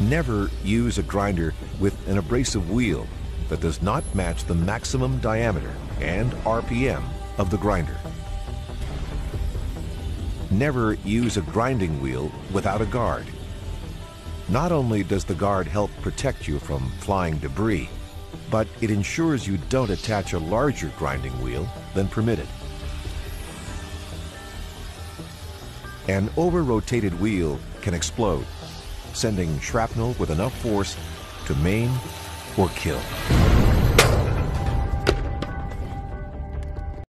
Never use a grinder with an abrasive wheel that does not match the maximum diameter and RPM of the grinder. Never use a grinding wheel without a guard. Not only does the guard help protect you from flying debris, but it ensures you don't attach a larger grinding wheel than permitted. An over-rotated wheel can explode, sending shrapnel with enough force to maim or kill.